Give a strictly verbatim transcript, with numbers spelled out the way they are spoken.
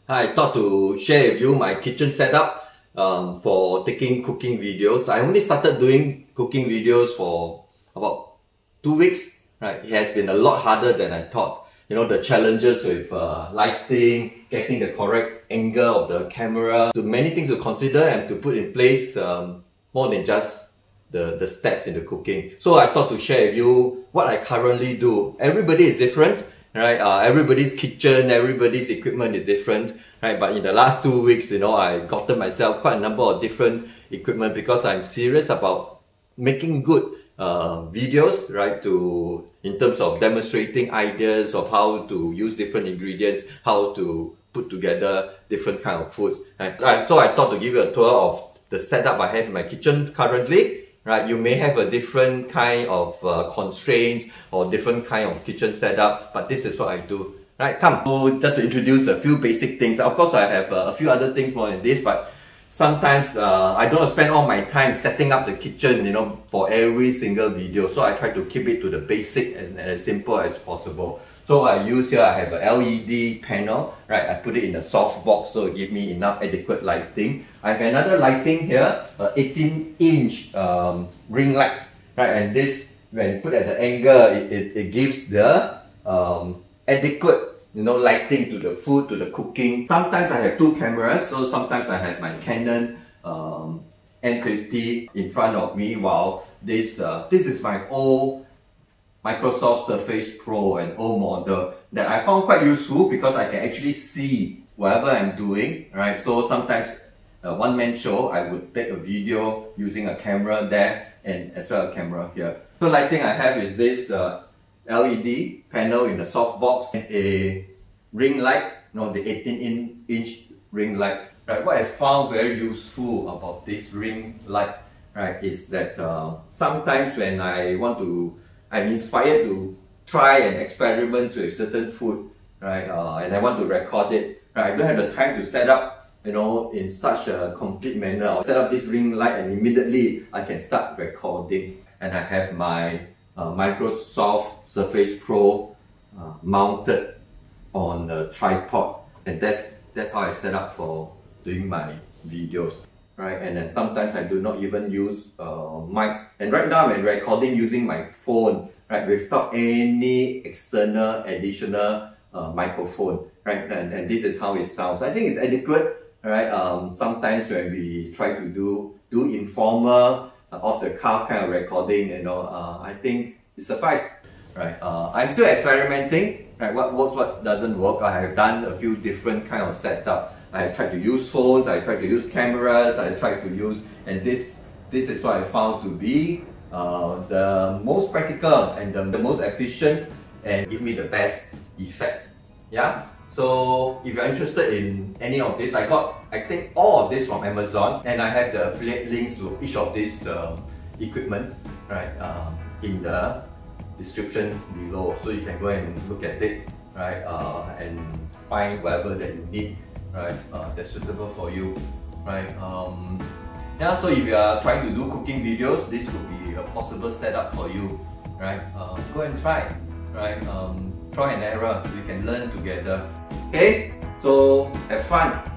I thought to share with you my kitchen setup um, for taking cooking videos. I only started doing cooking videos for about two weeks. Right, it has been a lot harder than I thought. You know, the challenges with uh, lighting, getting the correct angle of the camera, too many things to consider and to put in place um, more than just the, the steps in the cooking. So I thought to share with you what I currently do. Everybody is different, right? Uh, everybody's kitchen, everybody's equipment is different, right? But in the last two weeks, you know, I gotten myself quite a number of different equipment because I'm serious about making good uh, videos, right? To in terms of demonstrating ideas of how to use different ingredients, how to put together different kind of foods. Right? Right, so I thought to give you a tour of the setup I have in my kitchen currently. Right, you may have a different kind of uh, constraints or different kind of kitchen setup, but this is what I do. Right, come. So just to introduce a few basic things. Of course, I have uh, a few other things more than this, but sometimes uh, I don't spend all my time setting up the kitchen, you know, for every single video. So I try to keep it to the basic and as simple as possible. So I use here, I have a L E D panel, right? I put it in a soft box so it gives me enough adequate lighting. I have another lighting here, a eighteen inch um, ring light, right? And this, when put at the angle, it, it, it gives the um, adequate, you know, lighting to the food, to the cooking. Sometimes I have two cameras, so sometimes I have my Canon um, N fifty in front of me, while this, uh, this is my old Microsoft Surface Pro, an old model that I found quite useful because I can actually see whatever I'm doing, right? So sometimes a one-man show, I would take a video using a camera there and as well a camera here. So lighting I have is this uh, L E D panel in a soft box and a ring light, you know, the eighteen inch ring light. Right, what I found very useful about this ring light, right, is that uh, sometimes when I want to I'm inspired to try and experiment with certain food, right? Uh, and I want to record it. Right? I don't have the time to set up, you know, in such a complete manner. I'll set up this ring light and immediately I can start recording. And I have my uh, Microsoft Surface Pro uh, mounted on a tripod, and that's that's how I set up for doing my videos. Right, and then sometimes I do not even use uh, mics. And right now I'm recording using my phone, right, without any external additional uh, microphone, right, and, and this is how it sounds. I think it's adequate, right. Um, sometimes when we try to do do informal, uh, off the cuff kind of recording, you know, uh, I think it suffices, right. Uh, I'm still experimenting, right. What works, what doesn't work. I have done a few different kind of setup. I have tried to use phones, I tried to use cameras, I tried to use, and this this is what I found to be uh, the most practical and the, the most efficient and give me the best effect. Yeah. So if you're interested in any of this, I got I think all of this from Amazon, and I have the affiliate links to each of these um, equipment, right, uh, in the description below, so you can go and look at it, right, uh, and find whatever that you need. Right, uh, that's suitable for you, right? Um, yeah, so if you are trying to do cooking videos, this would be a possible setup for you, right? Uh, go and try, right? Um, try and error, we can learn together. Okay, so have fun.